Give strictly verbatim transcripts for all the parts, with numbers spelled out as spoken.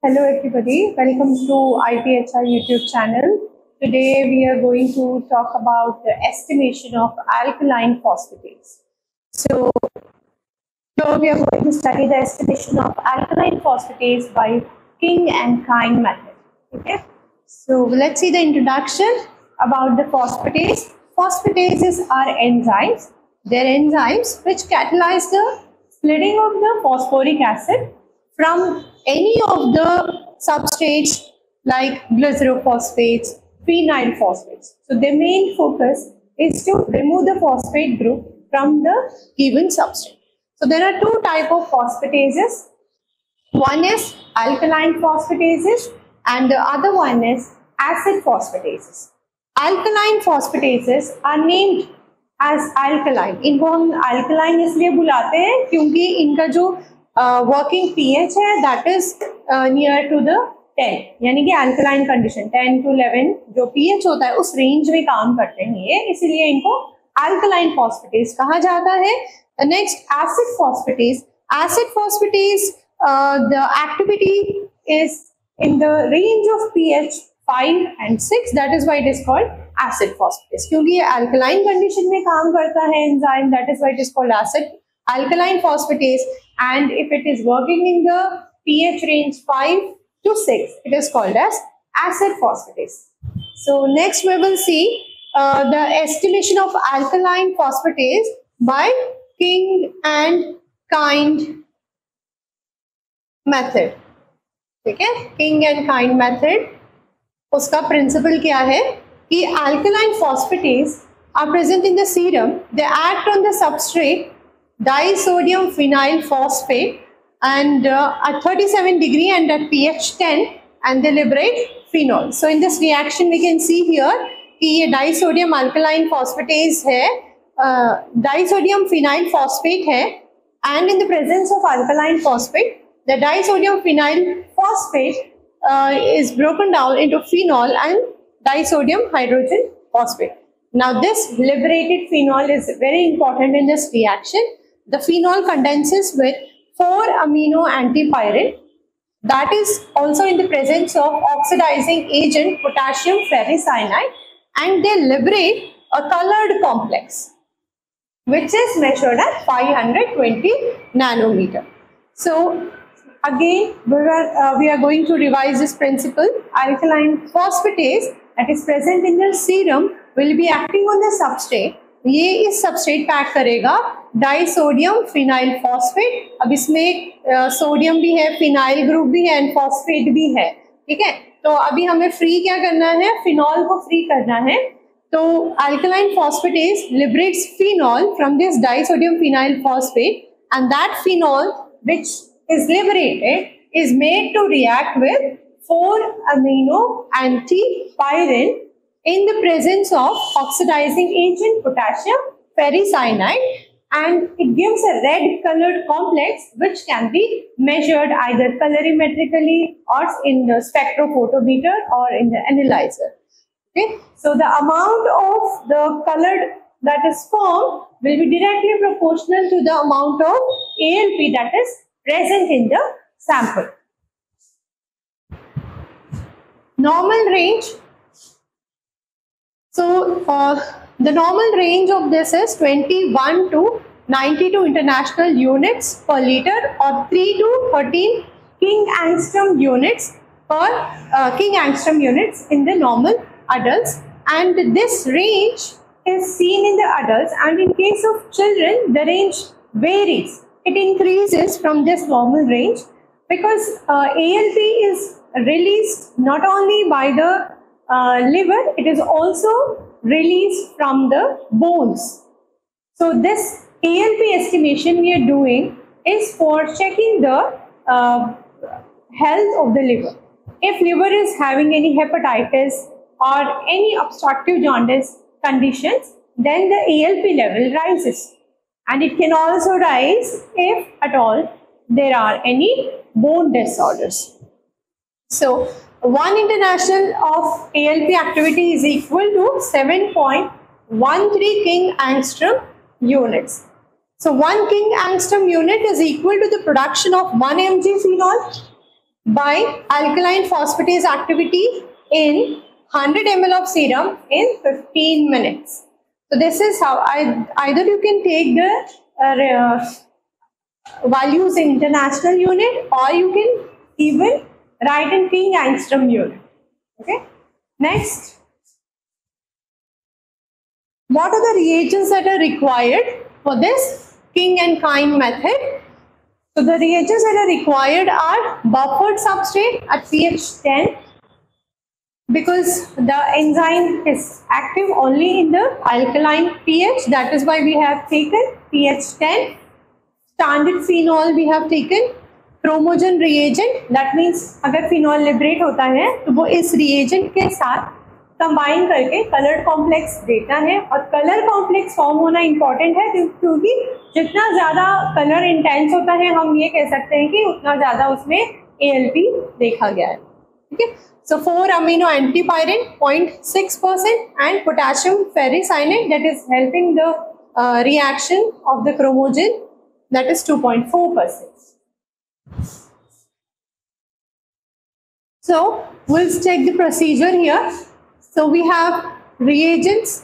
Hello everybody, welcome to I P H R YouTube channel. Today we are going to talk about the estimation of alkaline phosphatase. So, so we are going to study the estimation of alkaline phosphatase by King and Kine method. Okay. So let's see the introduction about the phosphatase. Phosphatases are enzymes. They're enzymes which catalyze the splitting of the phosphoric acid from any of the substrates like glycerophosphates, phenyl phosphates. So their main focus is to remove the phosphate group from the given substrate. So there are two types of phosphatases. One is alkaline phosphatases and the other one is acid phosphatases. Alkaline phosphatases are named as alkaline. इनको हम alkaline इसलिए बुलाते हैं क्योंकि इनका जो working uh, pH है that is uh, near to the ten, यानी कि alkaline condition ten to eleven जो pH होता है उस रेंज में काम करते हैं ये, इसीलिए इनको alkaline phosphatase कहा जाता है. Next, acid phosphatase. Acid phosphatase, uh, the activity is in the range of pH five and six. That is why it is called acid phosphatase. क्योंकि ये alkaline condition में काम करता है enzyme, that is why it is called acid alkaline phosphatase. And if it is working in the pH range five to six, it is called as acid phosphatase. So next we will see uh, the estimation of alkaline phosphatase by King and Kine method. ठीक है, King and Kine method. उसका principle क्या है कि alkaline phosphatase are present in the serum. They act on the substrate disodium phenyl phosphate and uh, at thirty-seven degree and at pH ten, and they liberate phenol. So in this reaction we can see here कि ये disodium alkaline phosphatase है, uh, disodium phenyl phosphate है, and in the presence of alkaline phosphate, the disodium phenyl phosphate uh, is broken down into phenol and disodium hydrogen phosphate. Now this liberated phenol is very important in this reaction. The phenol condenses with four amino antipyrine, that is also in the presence of oxidizing agent potassium ferricyanide, and they liberate a colored complex which is measured at five hundred twenty nanometer. So again we are, uh, we are going to revise this principle. Alkaline phosphatase that is present in the serum will be acting on the substrate. ये इस substrate pack करेगा disodium phenyl phosphate. अब इसमें sodium भी है, phenyl group भी है and phosphate भी है. ठीक है, तो अभी हमें फ्री क्या करना है, फिनॉल को फ्री करना है. तो alkaline phosphatase liberates phenol from this disodium phenyl phosphate, and that phenol which is liberated is made to react with four amino antipyrine in the presence of oxidizing agent potassium ferricyanide, and it gives a red colored complex which can be measured either colorimetrically or in the spectrophotometer or in the analyzer. Okay, so the amount of the colored that is formed will be directly proportional to the amount of A L P that is present in the sample. Normal range. So uh, the normal range of this is twenty-one to ninety-two international units per liter, or three to thirteen King angstrom units per uh, King angstrom units in the normal adults, and this range is seen in the adults, and in case of children the range varies. It increases from this normal range because uh, A L P is released not only by the uh, liver, it is also released from the bones. So this A L P estimation we are doing is for checking the uh, health of the liver. If liver is having any hepatitis or any obstructive jaundice conditions, then the A L P level rises, and it can also rise if at all there are any bone disorders. So one international of A L P activity is equal to seven point one three King angstrom units. So one King angstrom unit is equal to the production of one milligram phenol by alkaline phosphatase activity in one hundred milliliters of serum in fifteen minutes. So this is how I either you can take the uh, values in international unit, or you can even write in King angstrom unit. Okay. Next, what are the reagents that are required for this King and Kind method? So the reagents that are required are buffered substrate at pH ten, because the enzyme is active only in the alkaline pH. That is why we have taken pH ten. Standard phenol we have taken. Chromogen reagent, that means अगर phenol liberate होता है तो वो इस reagent के साथ combine करके colour complex देता है, और कलर कॉम्प्लेक्स फॉर्म होना इंपॉर्टेंट है क्योंकि जितना ज्यादा कलर इंटेंस होता है हम ये कह सकते हैं कि उतना ज्यादा उसमें A L P देखा गया है. ठीक है. So four amino antipyrin zero point six percent and potassium ferricyanate, that is helping the uh, reaction of the chromogen, that is two point four percent. So we'll check the procedure here. So we have reagents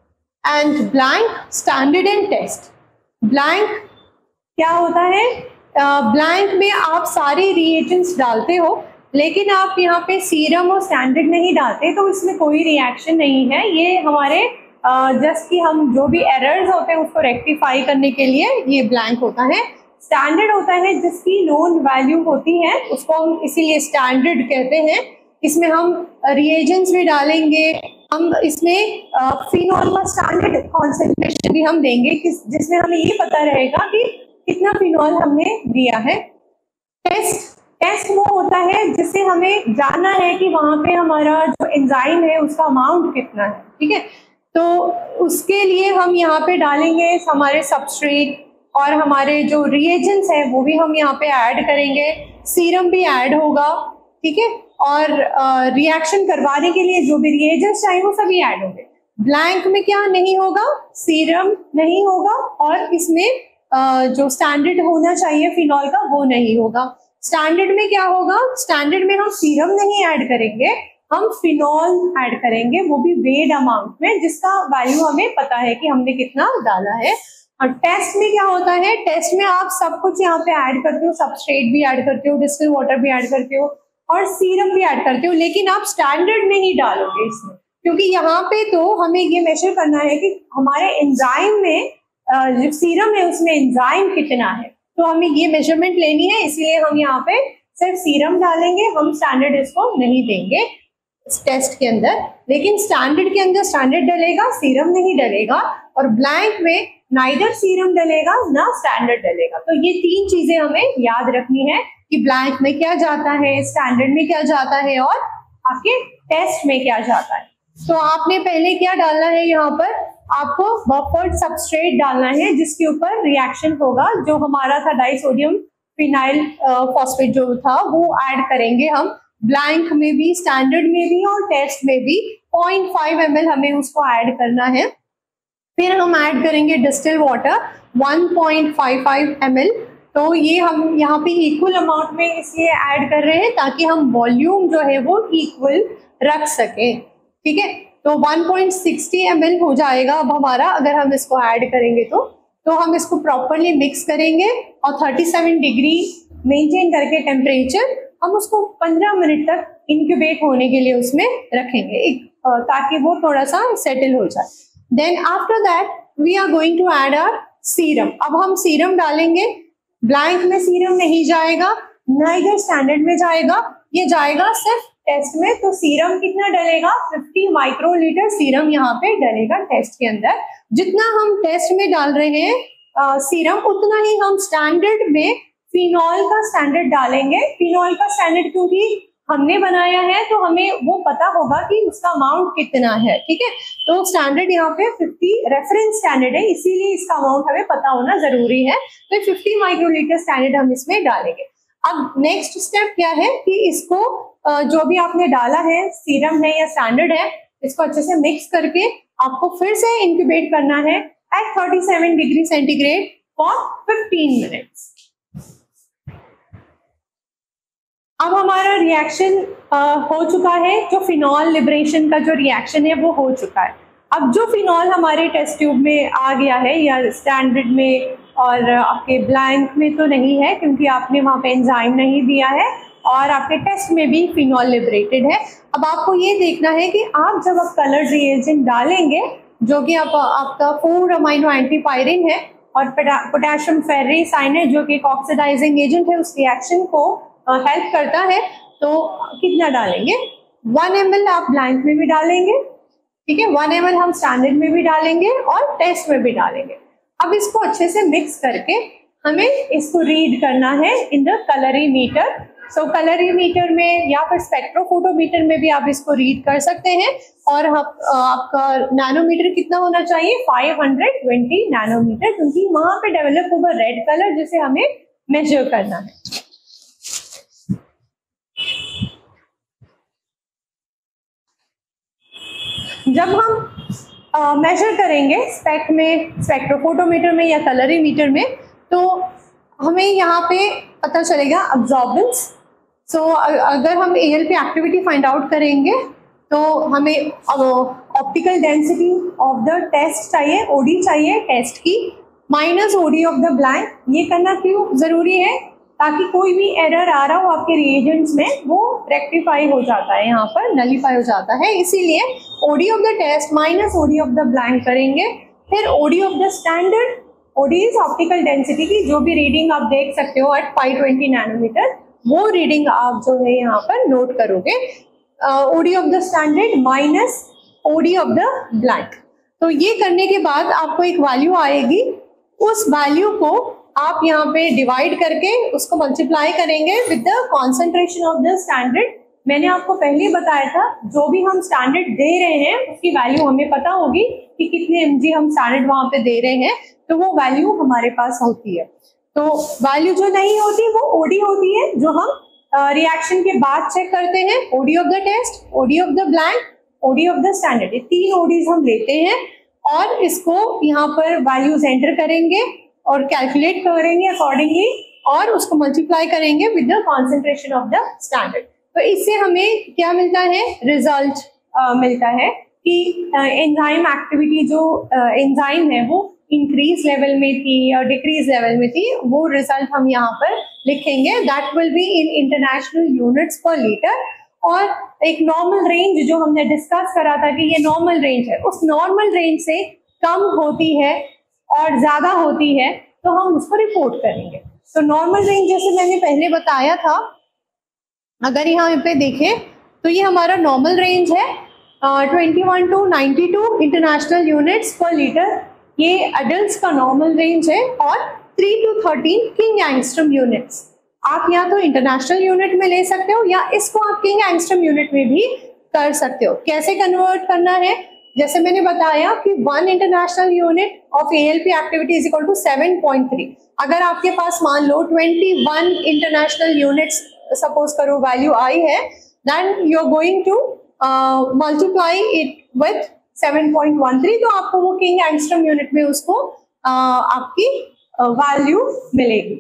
and blank, standard and test. Blank क्या होता है? Blank uh, में आप सारे reagents डालते हो, लेकिन आप यहाँ पे सीरम और स्टैंडर्ड नहीं डालते, तो इसमें कोई रिएक्शन नहीं है. ये हमारे जस्ट uh, कि हम जो भी एरर्स होते हैं उसको रेक्टिफाई करने के लिए ये ब्लैंक होता है. स्टैंडर्ड होता है जिसकी नोन वैल्यू होती है, उसको हम इसीलिए स्टैंडर्ड कहते हैं. इसमें हम रिएजेंट्स भी डालेंगे, हम इसमें फिनॉल का स्टैंडर्ड कॉन्सेंट्रेशन भी हम देंगे, जिसमें हमें ये पता रहेगा कि कितना फिनॉल हमने दिया है. टेस्ट टेस्ट वो होता है जिससे हमें जानना है कि वहाँ पे हमारा जो एंजाइम है उसका अमाउंट कितना है. ठीक है. तो उसके लिए हम यहाँ पे डालेंगे हमारे सबस्ट्रेट, और हमारे जो रिएजेंट्स हैं वो भी हम यहाँ पे ऐड करेंगे, सीरम भी ऐड होगा. ठीक है. और रिएक्शन uh, करवाने के लिए जो भी रिएजेंट्स चाहिए वो सभी ऐड होंगे. ब्लैंक में क्या नहीं होगा? सीरम नहीं होगा, और इसमें uh, जो स्टैंडर्ड होना चाहिए फिनॉल का वो नहीं होगा. स्टैंडर्ड में क्या होगा? स्टैंडर्ड में हम सीरम नहीं ऐड करेंगे, हम फिनॉल ऐड करेंगे, वो भी वेड अमाउंट में, जिसका वैल्यू हमें पता है कि हमने कितना डाला है. और टेस्ट में क्या होता है? टेस्ट में आप सब कुछ यहाँ पे ऐड करते हो, सबस्ट्रेट भी ऐड करते हो, डिस्टिल वाटर भी ऐड करते हो, और सीरम भी ऐड करते हो, लेकिन आप स्टैंडर्ड नहीं डालोगे इसमें, क्योंकि यहाँ पे तो हमें ये मेजर करना है कि हमारे एंजाइम में जो सीरम है उसमें एंजाइम कितना है, तो हमें ये मेजरमेंट लेनी है. इसलिए हम यहाँ पे सिर्फ सीरम डालेंगे, हम स्टैंडर्ड इसको नहीं देंगे इस टेस्ट के अंदर. लेकिन स्टैंडर्ड के अंदर स्टैंडर्ड डलेगा, सीरम नहीं डलेगा, और ब्लैंक में नाइदर सीरम डलेगा ना स्टैंडर्ड डलेगा. तो ये तीन चीजें हमें याद रखनी है कि ब्लैंक में क्या जाता है, स्टैंडर्ड में क्या जाता है, और आपके टेस्ट में क्या जाता है. तो आपने पहले क्या डालना है? यहाँ पर आपको बफर्ड सबस्ट्रेट डालना है जिसके ऊपर रिएक्शन होगा. जो हमारा था डाइसोडियम फिनाइल फॉस्फेट जो था वो ऐड करेंगे हम ब्लैंक में भी, स्टैंडर्ड में भी और टेस्ट में भी. zero point five M L हमें उसको ऐड करना है. फिर हम ऐड करेंगे distil water one point five five M L. तो ये हम यहाँ पे इक्वल अमाउंट में इसलिए ऐड कर रहे हैं ताकि हम वॉल्यूम जो है वो इक्वल रख सकें. ठीक है. तो one point six zero M L हो जाएगा अब हमारा, अगर हम इसको ऐड करेंगे तो तो हम इसको प्रॉपरली मिक्स करेंगे, और thirty-seven डिग्री मेंटेन करके टेम्परेचर हम उसको पंद्रह मिनट तक इंक्यूबेट होने के लिए उसमें रखेंगे, एक ताकि वो थोड़ा सा सेटल हो जाए. Then after that we are going to add our serum. अब हम सीरम डालेंगे. ब्लैंक में सीरम नहीं जाएगा, ना इधर स्टैंडर्ड में जाएगा, ये जाएगा सिर्फ टेस्ट में. तो सीरम कितना डलेगा? fifty माइक्रोलीटर सीरम यहाँ पे डलेगा टेस्ट के अंदर. जितना हम टेस्ट में डाल रहे हैं आ, सीरम, उतना ही हम स्टैंडर्ड में फिनॉल का स्टैंडर्ड डालेंगे. फिनॉल का स्टैंडर्ड क्योंकि हमने बनाया है तो हमें वो पता होगा कि उसका अमाउंट कितना है. ठीक है. तो स्टैंडर्ड यहाँ पे fifty रेफरेंस स्टैंडर्ड है, इसीलिए इसका अमाउंट हमें पता होना जरूरी है. तो fifty माइक्रोलीटर स्टैंडर्ड हम इसमें डालेंगे. अब नेक्स्ट स्टेप क्या है कि इसको जो भी आपने डाला है, सीरम है या स्टैंडर्ड है, इसको अच्छे से मिक्स करके आपको फिर से इंक्यूबेट करना है at thirty-seven degree centigrade for fifteen minutes. अब हमारा रिएक्शन हो चुका है, जो फिनॉल लिबरेशन का जो रिएक्शन है वो हो चुका है। अब जो फिनॉल हमारे टेस्ट ट्यूब में आ गया है या स्टैंडर्ड में और आपके ब्लैंक में तो नहीं है, क्योंकि आपने वहाँ पे एंजाइम नहीं दिया है और आपके टेस्ट में भी फिनॉल लिबरेटेड है। अब आपको ये देखना है कि आप जब आप कलर्ड रिएजेंट डालेंगे, जो कि आप, आपका फोर अमाइनो एंटीपायरिन है और पोटेशियम फेर्रिसाइनेट जो कि एक ऑक्सीडाइजिंग एजेंट है, उस रिएक्शन को हेल्प uh, करता है, तो कितना डालेंगे? वन एम एल आप ब्लैंक में भी डालेंगे, ठीक है, वन एम एल हम स्टैंडर्ड में भी डालेंगे और टेस्ट में भी डालेंगे। अब इसको अच्छे से मिक्स करके हमें इसको रीड करना है in the colorimeter. So colorimeter में या फिर स्पेक्ट्रोफोटोमीटर में भी आप इसको रीड कर सकते हैं। और आप, आपका नैनोमीटर कितना होना चाहिए? फाइव हंड्रेड ट्वेंटी नैनोमीटर, क्योंकि वहां पे डेवलप होगा रेड कलर जिसे हमें मेजर करना है। जब हम मेजर uh, करेंगे स्पेक्ट में, स्पेक्ट्रोफोटोमीटर में या कलरीमीटर में, तो हमें यहाँ पे पता चलेगा अब्जॉर्बेंस। सो so, अगर हम A L P activity find out करेंगे तो हमें optical density of the test चाहिए, ओडी चाहिए टेस्ट की, minus OD of the blank. ये करना क्यों ज़रूरी है? ताकि कोई भी एरर आ रहा हो आपके रिएजेंट्स में वो रेक्टिफाई हो जाता है, यहाँ पर नलीफाई हो जाता है। इसीलिए OD of the test minus OD of the blank करेंगे। फिर OD of the standard, OD is optical density की जो भी रीडिंग आप देख सकते हो एट फाइव ट्वेंटी नैनोमीटर, वो रीडिंग आप जो है यहाँ पर नोट करोगे। OD of the standard minus OD of the blank. तो ये करने के बाद आपको एक वैल्यू आएगी, उस वैल्यू को आप यहाँ पे डिवाइड करके उसको मल्टीप्लाई करेंगे with the concentration of the standard. मैंने आपको पहले ही बताया था, जो भी हम स्टैंडर्ड दे रहे हैं उसकी वैल्यू हमें पता होगी कि कितने एमजी हम स्टैंडर्ड वहाँ पे दे रहे हैं, तो वो वैल्यू हमारे पास होती है। तो वैल्यू जो नहीं होती वो ओडी होती है, जो हम रिएक्शन uh, के बाद चेक करते हैं। OD of the test, OD of the blank, OD of the standard, ये तीन ओडीज हम लेते हैं और इसको यहाँ पर वैल्यूज एंटर करेंगे और कैलकुलेट करेंगे अकॉर्डिंगली और उसको मल्टीप्लाई करेंगे with the concentration of the standard. तो इससे हमें क्या मिलता है? रिजल्ट uh, मिलता है कि एंजाइम uh, एक्टिविटी जो एंजाइम uh, है वो इंक्रीज लेवल में थी और डिक्रीज लेवल में थी, वो रिजल्ट हम यहाँ पर लिखेंगे। That will be in international units per litre. और एक नॉर्मल रेंज जो हमने डिस्कस करा था कि ये नॉर्मल रेंज है, उस नॉर्मल रेंज से कम होती है और ज्यादा होती है तो हम उसको रिपोर्ट करेंगे। तो नॉर्मल रेंज जैसे मैंने पहले बताया था, अगर यहाँ पे देखें तो ये हमारा नॉर्मल रेंज है twenty one to ninety two international units per litre, ये अडल्ट्स का नॉर्मल रेंज है। और three to thirteen King Angstrom units, आप या तो इंटरनेशनल यूनिट में ले सकते हो या इसको आप किंग एंगस्ट्रॉम यूनिट में भी कर सकते हो। कैसे कन्वर्ट करना है? जैसे मैंने बताया कि one international unit of A L P activity is equal to seven point three. अगर आपके पास मान लो twenty one international units suppose करो वैल्यू आई है, then you are going to multiply it with seven point one three, तो आपको वो किंग एंगस्ट्रॉम यूनिट में उसको uh, आपकी वैल्यू uh, मिलेगी।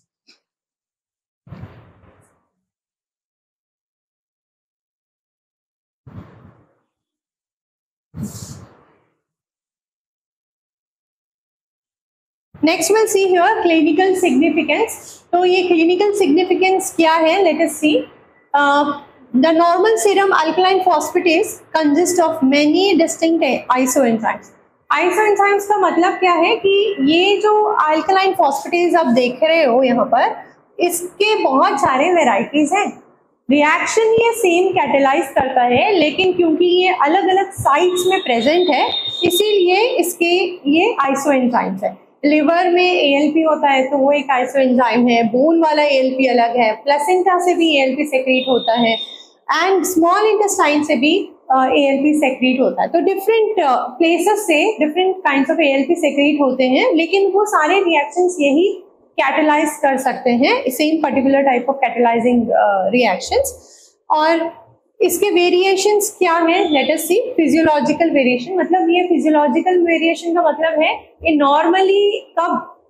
Next will see here clinical significance. तो ये क्लिनिकल सिग्निफिकेंस क्या है? Let us see. The normal serum alkaline phosphatase consist of many distinct isoenzymes. Isoenzymes का मतलब क्या है कि ये जो अल्कलाइन फॉस्फेटेज आप देख रहे हो यहाँ पर, इसके बहुत सारे वेराइटीज हैं। रिएक्शन ये सेम कैटेलाइज करता है, लेकिन क्योंकि ये अलग अलग साइट्स में प्रेजेंट है इसीलिए इसके ये आइसोएंजाइम्स है। लिवर में ए एल पी होता है तो वो एक आइसोएंजाइम है, बोन वाला ए एल पी अलग है, प्लेसेंटा से भी ए एल पी सेक्रेट होता है एंड स्मॉल इंटेस्टाइन से भी ए एल पी सेक्रेट होता है। तो डिफरेंट प्लेसेस से different kinds of A L P secrete होते हैं, लेकिन वो सारे रिएक्शंस यही कैटेलाइज कर सकते हैं, same particular type of catalysing reactions. और इसके वेरिएशंस क्या है? Let us see. Physiological variation, मतलब ये फिजियोलॉजिकल वेरिएशन का मतलब है ये नॉर्मली कब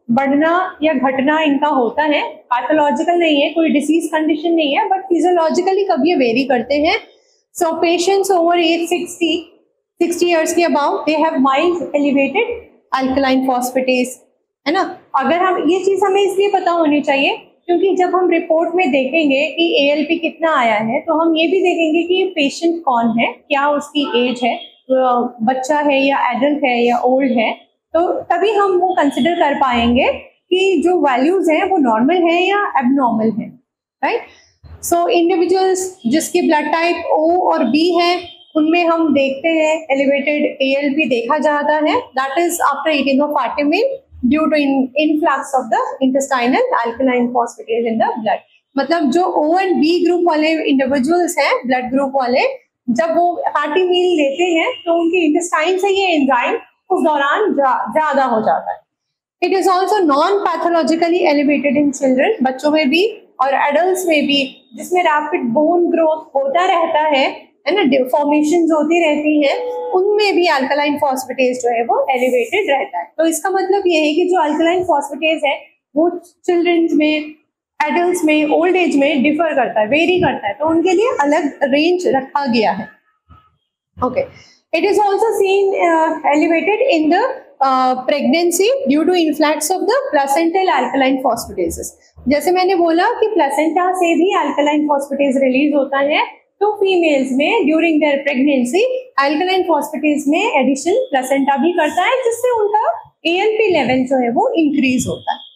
बढ़ना या घटना इनका होता है, पैथोलॉजिकल नहीं है, कोई डिसीज कंडीशन नहीं है, बट फिजियोलॉजिकली कभी ये वेरी करते हैं। So patients over age sixty sixty years के above they have mild elevated alkaline phosphatase, है ना। अगर हम ये चीज हमें इसलिए पता होनी चाहिए क्योंकि जब हम रिपोर्ट में देखेंगे कि ए एल पी कितना आया है तो हम ये भी देखेंगे कि पेशेंट कौन है, क्या उसकी एज है, बच्चा है या एडल्ट है या ओल्ड है, तो तभी हम वो कंसिडर कर पाएंगे कि जो वैल्यूज हैं वो नॉर्मल है या एबनॉर्मल है, राइट। सो इंडिविजुअल्स जिसकी ब्लड टाइप ओ और बी है उनमें हम देखते हैं एलिवेटेड ए एल पी देखा जाता है, that is after eating of fatty meal due to influx of the intestinal alkaline phosphatase in the blood. मतलब जो ओ एंड बी ग्रुप वाले इंडिविजुअल्स हैं, ब्लड ग्रुप वाले, जब वो फैटी मील लेते हैं तो उनके इंटेस्टाइन से ये एंजाइम उस दौरान ज्यादा हो जाता है। It is also non pathologically elevated in children, बच्चों में भी और एडल्ट्स में भी, जिसमें रैपिड बोन ग्रोथ होता रहता है, है ना, फॉर्मेशंस होती रहती हैं, उनमें भी अल्कलाइन फॉस्फेटेज जो है वो एलिवेटेड रहता है। तो इसका मतलब ये है कि जो अल्कलाइन फॉस्फेटेज है वो चिल्ड्रंस में, एडल्ट्स में, ओल्ड एज में डिफर करता है, वेरी करता है, तो उनके लिए अलग रेंज रखा गया है। Okay, it is also seen elevated in the pregnancy due to influx of the placental alkaline phosphatases. जैसे मैंने बोला कि प्लेसेंटा से भी अल्कलाइन फॉस्फेटेज रिलीज होता है, तो फीमेल्स में during their pregnancy alkaline phosphatase में एडिशन प्लेसेंटा भी करता है, जिससे उनका ए एल पी लेवल जो है वो इंक्रीज होता है।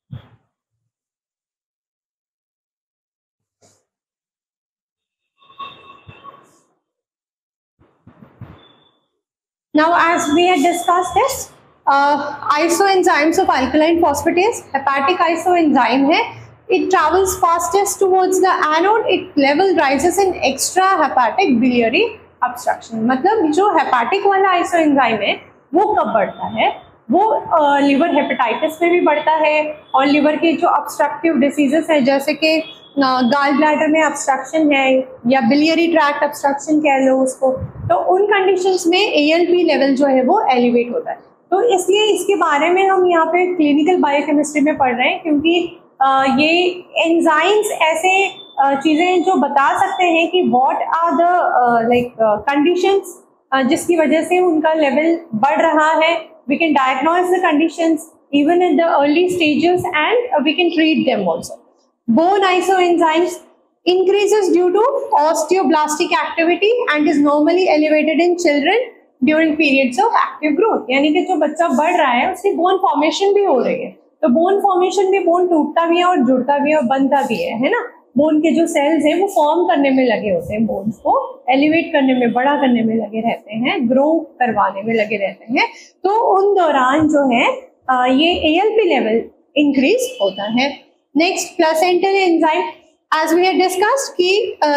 Now, as we had discussed this, uh, isoenzymes of alkaline phosphatase, hepatic isoenzyme है, it travels fastest towards the anode, its level rises in extra hepatic biliary obstruction। मतलब जो hepatic वाला isoenzyme है वो कब बढ़ता है, वो लिवर हेपेटाइटिस में भी बढ़ता है, और लिवर के जो obstructive diseases है जैसे कि गाल ब्लैडर में obstruction है या biliary tract obstruction कह लो उसको, तो उन कंडीशंस में ए एल पी लेवल जो है वो एलिवेट होता है। तो इसलिए इसके बारे में हम यहाँ पे क्लिनिकल बायोकेमिस्ट्री में पढ़ रहे हैं, क्योंकि Uh, ये एंजाइम्स ऐसे uh, चीजें हैं जो बता सकते हैं कि what are the like conditions जिसकी वजह से उनका लेवल बढ़ रहा है। We can diagnose the conditions even in the early stages and we can treat them also. Bone isoenzymes increases due to osteoblastic activity and is normally elevated in children during periods of active growth। यानी कि जो बच्चा बढ़ रहा है उसकी bone formation भी हो रही है, तो बोन फॉर्मेशन में बोन टूटता भी है और जुड़ता भी है और बनता भी है, है ना। बोन के जो सेल्स हैं वो फॉर्म करने में लगे होते हैं, बोन्स को एलिवेट करने में, बड़ा करने में लगे रहते हैं, ग्रो करवाने में लगे रहते हैं। तो उन दौरान जो है ये A L P level increase होता है। Next, placental enzyme, as we had discussed कि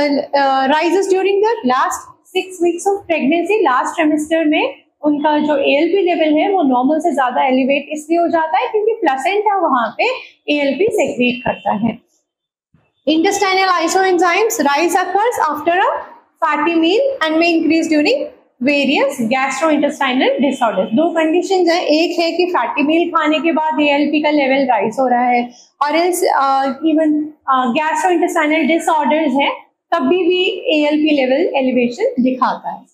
rises during the last six weeks of pregnancy, last trimester में उनका जो ए एल पी लेवल है वो नॉर्मल से ज्यादा एलिवेट इसलिए हो जाता है क्योंकि प्लेसेंटा वहां पे ए एल पी सेक्रेट करता है। Intestinal isoenzymes rise occurs after a fatty meal and may increase during various gastrointestinal disorders. दो कंडीशंस हैं, एक है कि फैटी मील खाने के बाद ए एल पी का लेवल राइज हो रहा है, और इस इवन गैस्ट्रोइंटेस्टाइनल डिसऑर्डर्स है तब भी, भी A L P level elevation दिखाता है।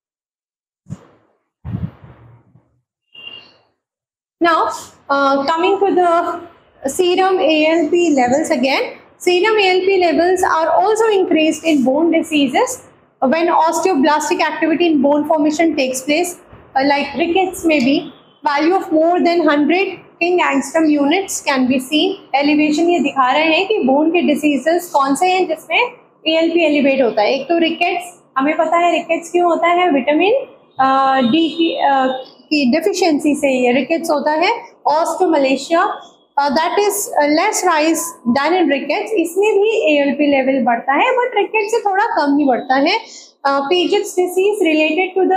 Now, uh, coming to the serum A L P levels again, serum A L P levels are also increased in bone diseases when osteoblastic activity in bone formation takes place, uh, like rickets maybe, value of more than one hundred king angstrom units can be seen। Elevation ये दिखा रहे हैं कि bone के diseases कौन से हैं जिसमें A L P elevate होता है। एक तो rickets, हमें पता है rickets क्यों होता है, विटामिन डी की uh, की डेफिशिएंसी से ये रिकेट्स होता है। Osteomalacia, that is less rise than in rickets, इसमें भी ए एल पी लेवल बढ़ता है बट रिकेट्स से थोड़ा कम ही बढ़ता है। Paget's disease related to the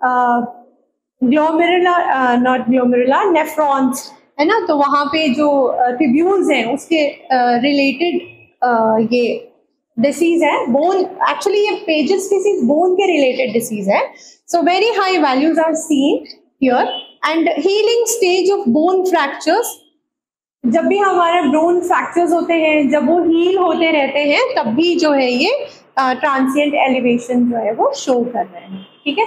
glomerula, not glomerula, nephrons, है ना, तो वहाँ पे जो ट्यूब्यूल्स हैं उसके रिलेटेड uh, ये डिसीज है। बोन, एक्चुअली ये पेजेट्स डिसीज बोन के रिलेटेड डिसीज है। So very high values are seen here, and healing stage of bone fractures जब भी हमारे बोन फ्रैक्चर्स होते हैं, जब वो हील होते रहते हैं, तब भी जो है ये ट्रांसिएंट एलिवेशन जो है वो शो कर रहे हैं। ठीक है।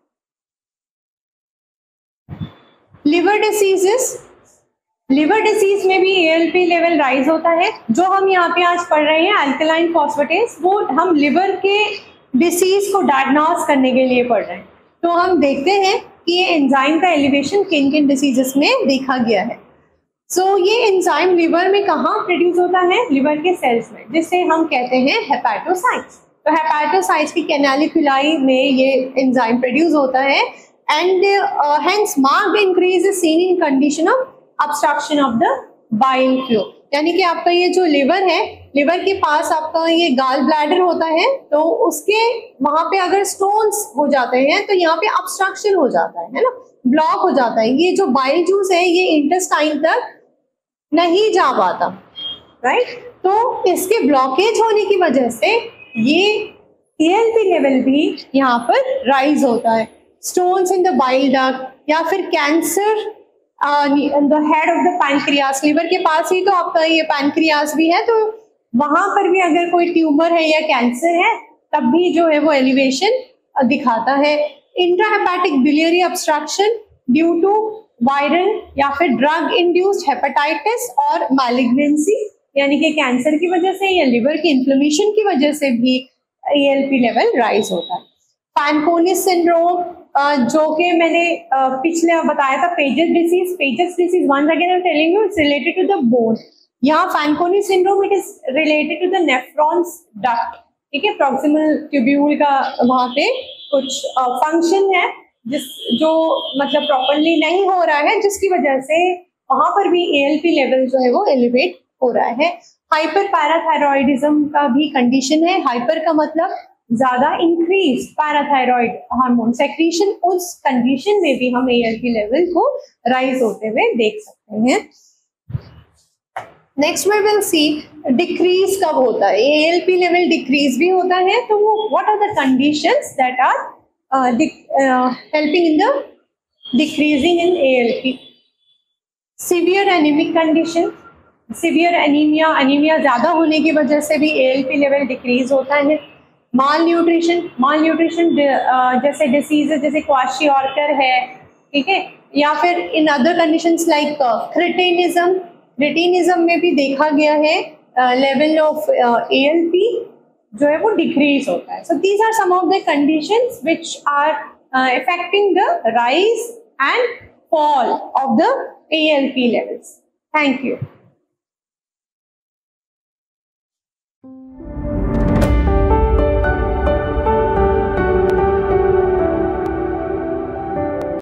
लिवर डिसीजेस, लिवर डिसीज में भी एएलपी लेवल राइज होता है। जो हम यहाँ पे आज पढ़ रहे हैं अल्कलाइन फॉस्फेटेस, वो हम लिवर के डिसीज को डायग्नोस करने के लिए पढ़ रहे हैं। तो हम देखते हैं कि ये एंजाइम का एलिवेशन किन किन डिसीजेस में देखा गया है। सो so, ये एंजाइम लिवर में कहाँ प्रोड्यूस होता है? लिवर के सेल्स में, जिसे हम कहते हैं हेपेटोसाइट्स। तो हेपेटोसाइट्स की कैनालिकुलाई में ये एंजाइम प्रोड्यूस होता है and hence marked increase is seen in condition of obstruction of the bile flow. यानी कि आपका ये जो लिवर है, लिवर के पास आपका ये गाल ब्लैडर होता है, तो उसके वहां पे अगर स्टोन्स हो जाते हैं तो यहाँ पे ऑब्स्ट्रक्शन हो जाता है, है ना, ब्लॉक हो जाता है। ये जो बाइल जूस है ये इंटेस्टाइन तक नहीं जा पाता, राइट। तो इसके ब्लॉकेज होने की वजह से ये एएलपी लेवल भी यहाँ पर राइज होता है। Stones in the bile duct या फिर cancer the head of the pancreas, liver के पास ही तो आपका ये पैनक्रियास भी है, तो वहां पर भी अगर कोई ट्यूमर है या कैंसर है तब भी जो है वो एलिवेशन दिखाता है। Intrahepatic biliary obstruction due to viral या फिर ड्रग इंड्यूस्ड हेपेटाइटिस और मैलिग्नेंसी, यानी कि कैंसर की वजह से या लिवर की इन्फ्लेमेशन की वजह से भी एएलपी लेवल राइज होता है। फैनकोनी सिंड्रोम, जो कि मैंने पिछले बताया था, Paget's disease, Paget's disease once again I am telling you it's related to the bone. यहाँ Fanconi syndrome it is related to the nephrons duct. ठीक है, प्रॉक्सिमल ट्यूब्यूल का वहाँ पे कुछ फंक्शन है जिस जो मतलब प्रॉपरली नहीं हो रहा है, जिसकी वजह से वहां पर भी एएलपी लेवल जो है वो एलिवेट हो रहा है। हाइपर पैराथायरॉइडिज्म का भी कंडीशन है। हाइपर का मतलब ज्यादा, इंक्रीज पैराथायरॉइड हार्मोन सेक्रीशन, उस कंडीशन में भी हम एएलपी लेवल को राइज होते हुए देख सकते हैं। Next we will see decrease कब होता है। एएलपी लेवल डिक्रीज भी होता है, तो वो what are the conditions that are Uh, uh, helping in the decreasing in A L P. Severe anemic condition, severe anemia, anemia ज़्यादा होने की वजह से भी A L P level decrease होता है। माल न्यूट्रिशन, माल न्यूट्रिशन जैसे disease जैसे क्वाशियोर्कर है, ठीक है, या फिर in other conditions like cretinism, cretinism में भी देखा गया है level of A L P जो है वो डिक्रीज होता है। So these are some of the conditions which are affecting the rise and fall of the A L P levels. Thank you.